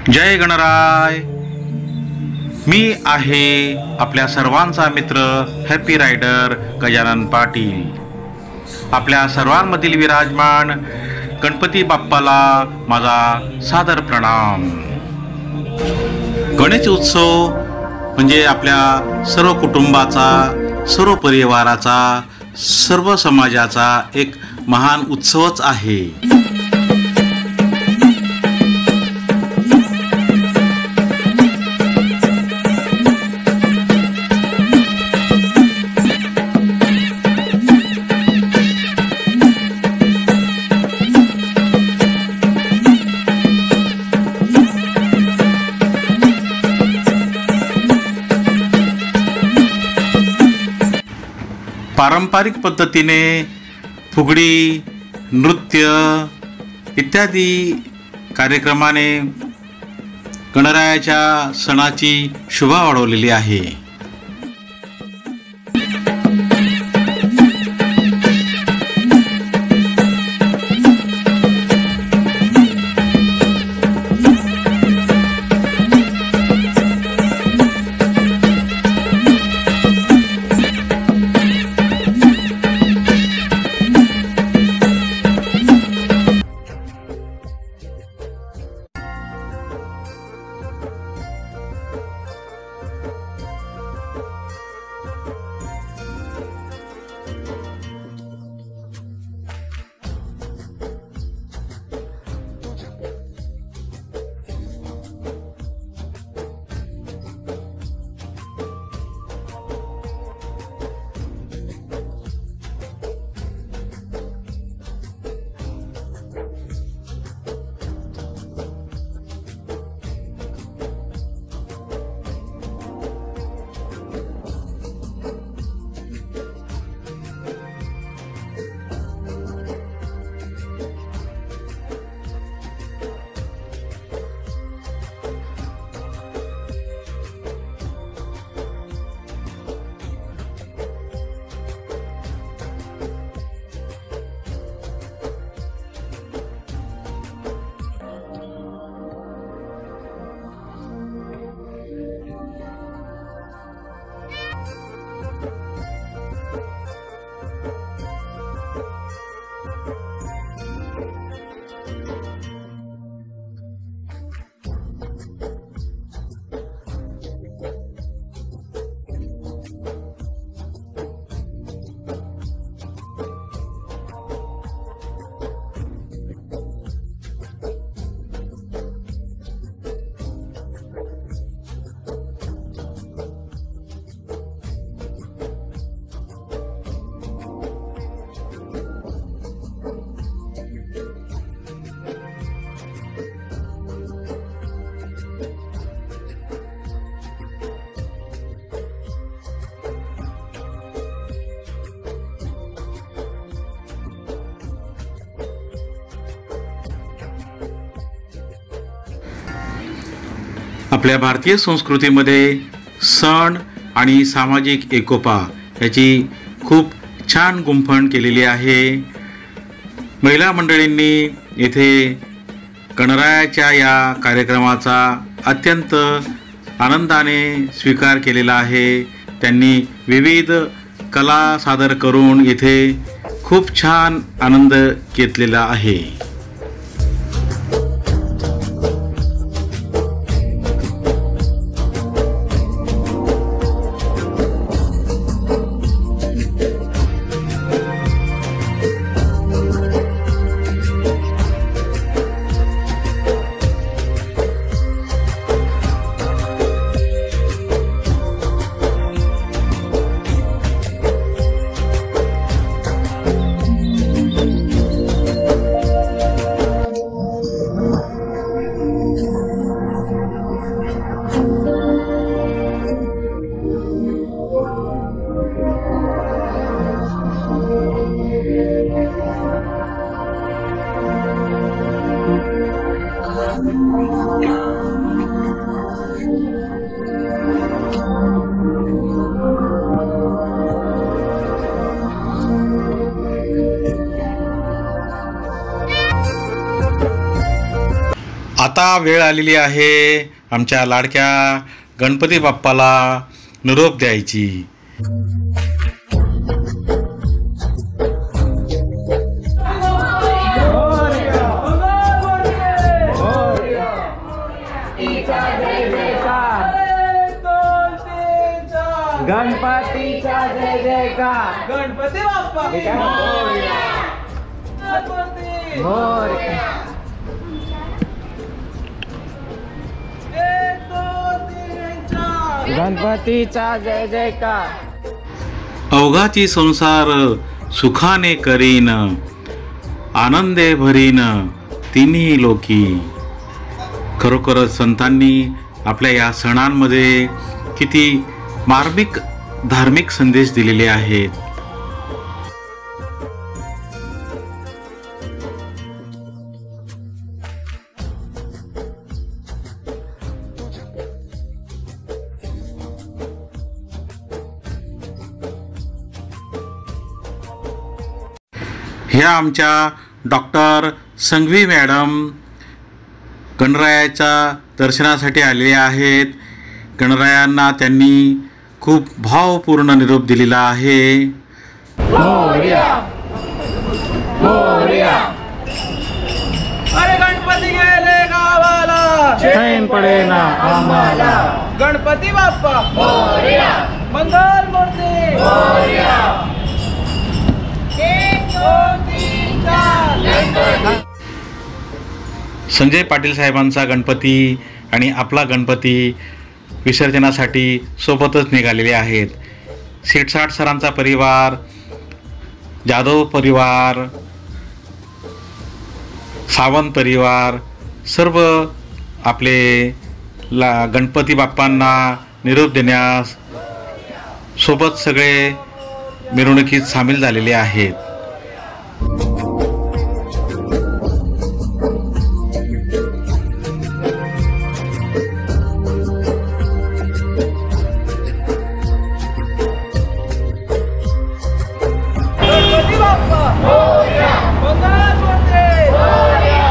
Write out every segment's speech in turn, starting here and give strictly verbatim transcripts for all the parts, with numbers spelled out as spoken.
जय गणराय। मी आहे आपल्या सर्वांचा मित्र हॅपी रायडर गजानन पाटील। आपल्या सर्वांमधील विराजमान गणपती बाप्पाला माझा सादर प्रणाम। गणेश उत्सव म्हणजे आपल्या सर्व कुटुंबाचा, सर्व परिवाराचा, सर्व समाजाचा एक महान उत्सवच आहे। पारंपरिक पद्धतीने फुगडी, नृत्य इत्यादी कार्यक्रमाने गणरायाच्या सणाची शोभा वाढवलेली आहे। आपल्या भारतीय संस्कृतीमध्ये सण आणि सामाजिक एकोपा याची खूप छान गुंफण केलेली आहे। महिला मंडळींनी येथे गणरायाच्या या कार्यक्रमाचा अत्यंत आनंदाने स्वीकार केलेला आहे। त्यांनी विविध कला सादर करून येथे खूप छान आनंद घेतलेला आहे। आता वेळ आलेली आहे आमच्या लाडक्या गणपती बाप्पाला निरोप द्यायची. गणपतीचा जय जयकार. गणपती बाप्पा मोरया. गणपती मोरया. एक दोन तीन चार. गणपतीचा जय जयकार. अवघाची संसार सुखाने करीन, आनंदे भरीन तिन्ही लोकी. खरोखरच संतांनी आपल्या या सणांमध्ये किती मार्मिक धार्मिक संदेश दिलेले आहेत. ह्या आमच्या डॉक्टर संघवी मॅडम गणरायाच्या दर्शनासाठी आलेले आहेत. गणरायांना त्यांनी खूप भावपूर्ण निरोप दिलेला आहे. मोरया. मोरया. अरे गणपती गेले गावाला, चैन पडे ना आम्हाला. गणपती बाप्पा मोरया. मंगल मूर्ती मोरया. एक दोन तीन चार. संजय पाटील साहेबांचा गणपती आणि आपला गणपती विसर्जनासाठी सोबतच निघालेले आहेत. शेठसाठ सरांचा परिवार, जाधव परिवार, सावंत परिवार सर्व आपले ला गणपती बाप्पांना निरोप देण्यास सोबत सगळे मिरवणुकीत सामील झालेले आहेत. गणपती बाप्पा मोरया. मंगल मूर्ती मोरया.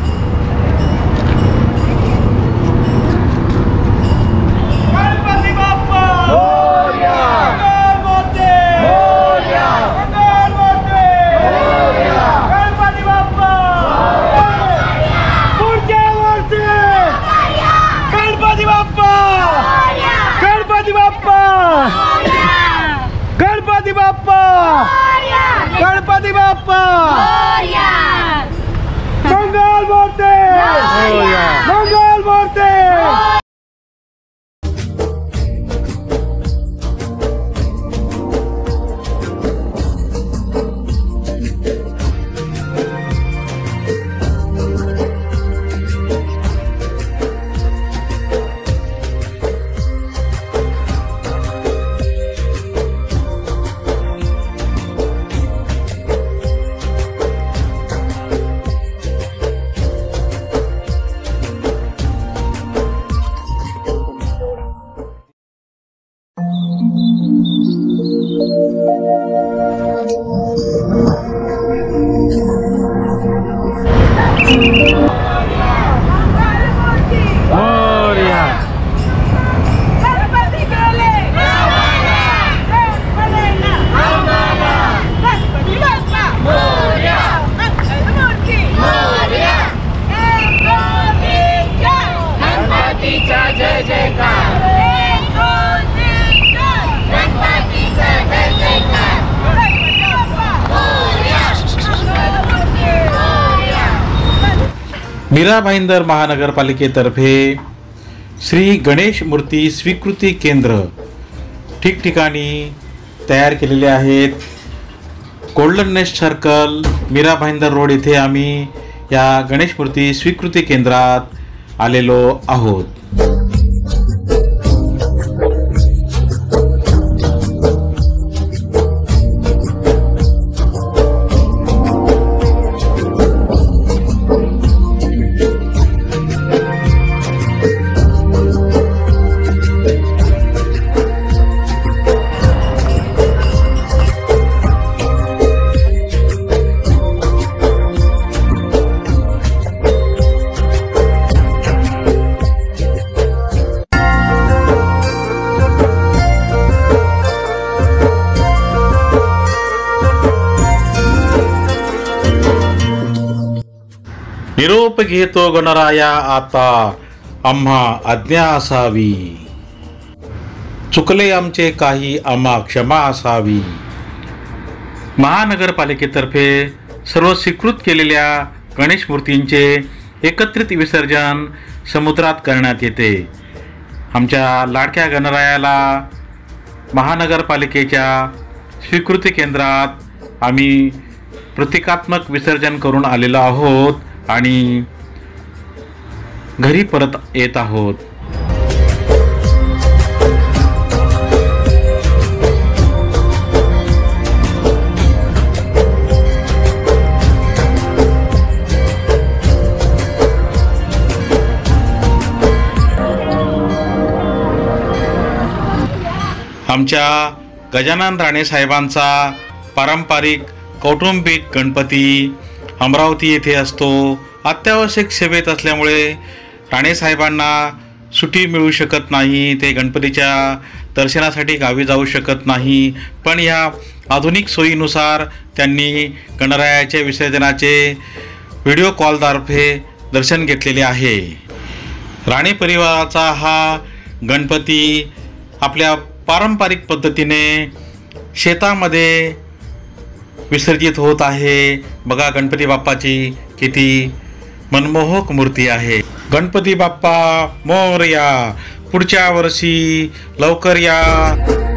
गणपती बाप्पा मोरया. मंगल मूर्ती मोरया. मंगल मूर्ती मोरया. गणपती बाप्पा पुढच्या वर्षी गणपती बाप्पा गणपती बाप्पा गणपती बाप्पा गणपती बाप्पा मंगल मूर्ती मंगल मूर्ती. मोरया. गणपती गेले गावाला, गणपती आम्हाला. गणपती बाप्पा मोरया. मंगल मूर्ती मोरया. एक दोन तीन चार. गणपतीचा जय जयकार. एक दोन तीन चार. गणपतीचा जय जयकार. गणपती बाप्पा मोरया. मंगल मूर्ती मोरया. मीरा भाईंदर महानगरपालिकेतर्फे श्री गणेश मूर्ती स्वीकृती केंद्र ठिकठिकाणी तयार केलेले आहेत. Golden nest circle Mira Bhayandar road येथे आम्ही या गणेश मूर्ती स्वीकृती केंद्रात आलेलो आहोत. निरोप घेतो गणराया आता, आम्हा आज्ञा असावी. चुकले आमचे काही, आम्हा क्षमा असावी. महानगरपालिकेतर्फे सर्व स्वीकृत केलेल्या गणेश मूर्तींचे एकत्रित विसर्जन समुद्रात करण्यात येते. आमच्या लाडक्या गणरायाला महानगरपालिकेच्या स्वीकृती केंद्रात आम्ही प्रतिकात्मक विसर्जन करून आलेलो आहोत आणि घरी परत येत आहोत. आमच्या गजानन राणे साहेबांचा पारंपरिक कौटुंबिक गणपती अमरावती येथे असतो. अत्यावश्यक सेवेत असल्यामुळे राणे साहेबांना सुट्टी मिळू शकत नाही. ते गणपतीच्या दर्शनासाठी गावी जाऊ शकत नाही. पण या आधुनिक सोयीनुसार त्यांनी गणरायाच्या विसर्जनाचे व्हिडिओ कॉलद्वारे दर्शन घेतलेले आहे. राणे परिवाराचा हा गणपती आपल्या पारंपरिक पद्धतीने शेतामध्ये विसर्जित होत आहे. बघा गणपती बाप्पाची किती मनमोहक मूर्ती आहे. गणपती बाप्पा मोरया. पुढच्या वर्षी लवकर या.